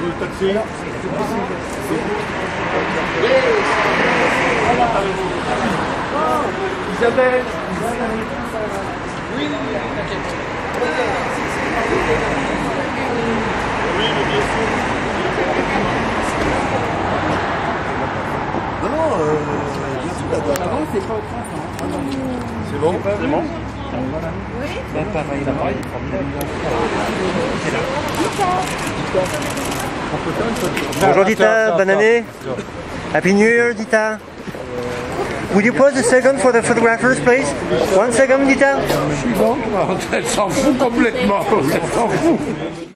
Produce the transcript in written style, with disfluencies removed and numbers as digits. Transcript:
le taxi. Isabelle. Oui, t'inquiète. Oui, mais bien sûr. Non, c'est pas au train, ça. C'est bon? C'est bon? Oui. L'appareil, Bonjour Dita, bonne année. Happy New Year Dita. Would you pause a second for the photographers please? 1 second Dita. Elle s'en fout complètement. Elle s'en fout.